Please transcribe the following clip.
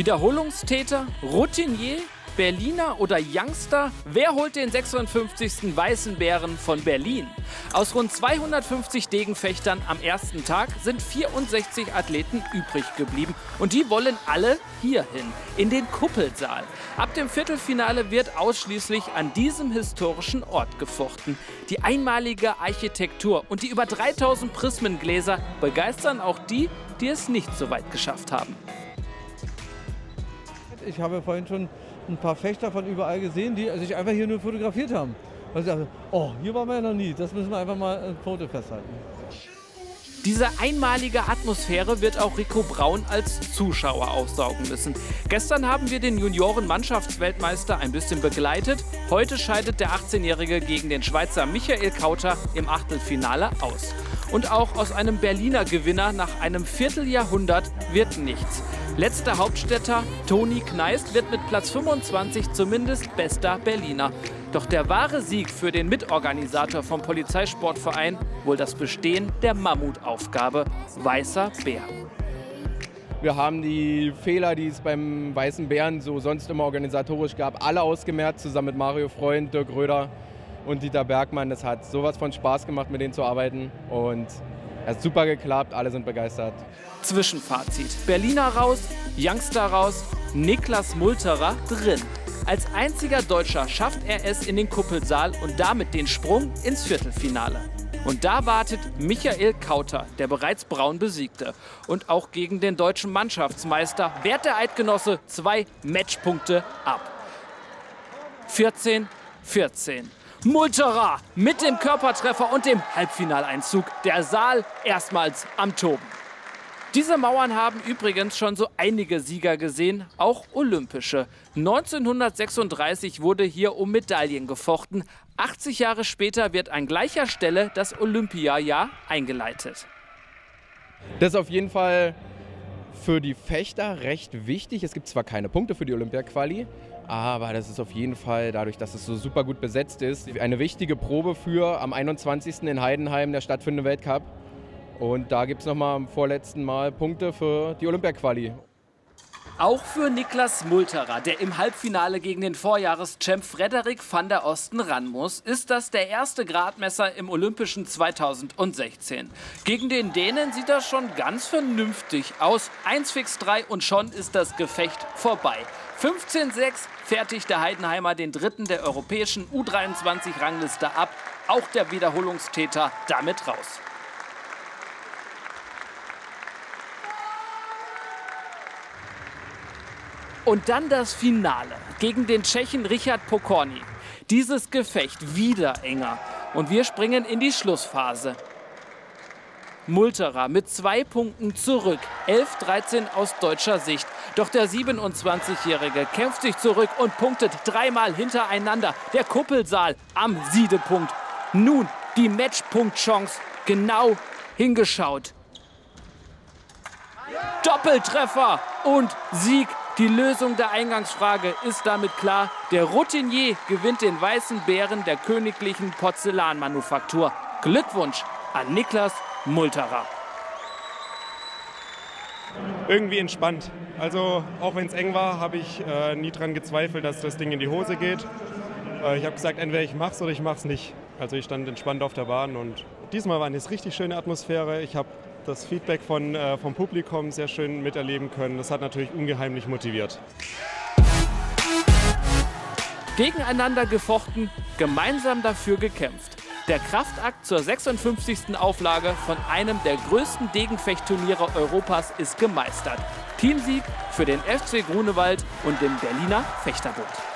Wiederholungstäter, Routinier, Berliner oder Youngster? Wer holt den 56. Weißen Bären von Berlin? Aus rund 250 Degenfechtern am ersten Tag sind 64 Athleten übrig geblieben. Und die wollen alle hierhin, in den Kuppelsaal. Ab dem Viertelfinale wird ausschließlich an diesem historischen Ort gefochten. Die einmalige Architektur und die über 3000 Prismengläser begeistern auch die, die es nicht so weit geschafft haben. Ich habe vorhin schon ein paar Fechter von überall gesehen, die sich einfach hier nur fotografiert haben. Weil sie dachten, oh, hier waren wir ja noch nie, das müssen wir einfach mal ein Foto festhalten. Diese einmalige Atmosphäre wird auch Rico Braun als Zuschauer aufsaugen müssen. Gestern haben wir den Junioren-Mannschaftsweltmeister ein bisschen begleitet. Heute scheidet der 18-Jährige gegen den Schweizer Michael Kauter im Achtelfinale aus. Und auch aus einem Berliner Gewinner nach einem Vierteljahrhundert wird nichts. Letzter Hauptstädter Toni Kneist wird mit Platz 25 zumindest bester Berliner. Doch der wahre Sieg für den Mitorganisator vom Polizeisportverein wohl das Bestehen der Mammutaufgabe Weißer Bär. Wir haben die Fehler, die es beim Weißen Bären so sonst immer organisatorisch gab, alle ausgemerzt, zusammen mit Mario Freund, Dirk Röder und Dieter Bergmann. Das hat sowas von Spaß gemacht, mit denen zu arbeiten, und es hat super geklappt, alle sind begeistert. Zwischenfazit: Berliner raus, Youngster raus, Niklas Multerer drin. Als einziger Deutscher schafft er es in den Kuppelsaal und damit den Sprung ins Viertelfinale. Und da wartet Michael Kauter, der bereits Braun besiegte. Und auch gegen den deutschen Mannschaftsmeister wehrt der Eidgenosse 2 Matchpunkte ab. 14:14. Multerer mit dem Körpertreffer und dem Halbfinaleinzug. Der Saal erstmals am Toben. Diese Mauern haben übrigens schon so einige Sieger gesehen, auch olympische. 1936 wurde hier um Medaillen gefochten. 80 Jahre später wird an gleicher Stelle das Olympiajahr eingeleitet. Das ist auf jeden Fall für die Fechter recht wichtig. Es gibt zwar keine Punkte für die Olympia-Quali, aber das ist auf jeden Fall, dadurch, dass es so super gut besetzt ist, eine wichtige Probe für am 21. in Heidenheim der stattfindende Weltcup. Und da gibt es nochmal am vorletzten Mal Punkte für die Olympia-Quali. Auch für Niklas Multerer, der im Halbfinale gegen den Vorjahreschamp Frederik van der Osten ran muss, ist das der erste Gradmesser im Olympischen 2016. Gegen den Dänen sieht das schon ganz vernünftig aus. 1:3 und schon ist das Gefecht vorbei. 15:6 fertigt der Heidenheimer den dritten der europäischen U23-Rangliste ab. Auch der Wiederholungstäter damit raus. Und dann das Finale gegen den Tschechen Richard Pokorny. Dieses Gefecht wieder enger. Und wir springen in die Schlussphase. Multerer mit 2 Punkten zurück. 11:13 aus deutscher Sicht. Doch der 27-Jährige kämpft sich zurück und punktet 3-mal hintereinander. Der Kuppelsaal am Siedepunkt. Nun die Matchpunktchance. Genau hingeschaut. Doppeltreffer und Sieg. Die Lösung der Eingangsfrage ist damit klar. Der Routinier gewinnt den Weißen Bären der Königlichen Porzellanmanufaktur. Glückwunsch an Niklas Multerer. Irgendwie entspannt. Also auch wenn es eng war, habe ich nie daran gezweifelt, dass das Ding in die Hose geht. Ich habe gesagt, entweder ich mach's oder ich mach's nicht. Also ich stand entspannt auf der Bahn und diesmal war eine richtig schöne Atmosphäre. Ich habe das Feedback vom Publikum sehr schön miterleben können. Das hat natürlich ungeheimlich motiviert. Gegeneinander gefochten, gemeinsam dafür gekämpft. Der Kraftakt zur 56. Auflage von einem der größten Degenfechtturniere Europas ist gemeistert. Teamsieg für den FC Grunewald und den Berliner Fechterbund.